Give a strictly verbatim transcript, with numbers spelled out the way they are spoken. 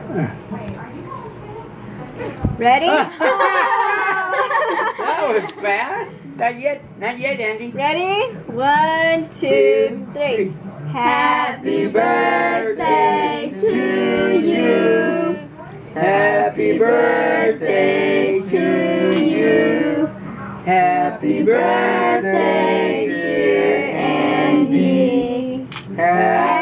Ready? That was fast. Not yet. Not yet, Andy. Ready? One, two, three. Happy birthday to you. Happy birthday to you. Happy birthday, dear Andy. Happy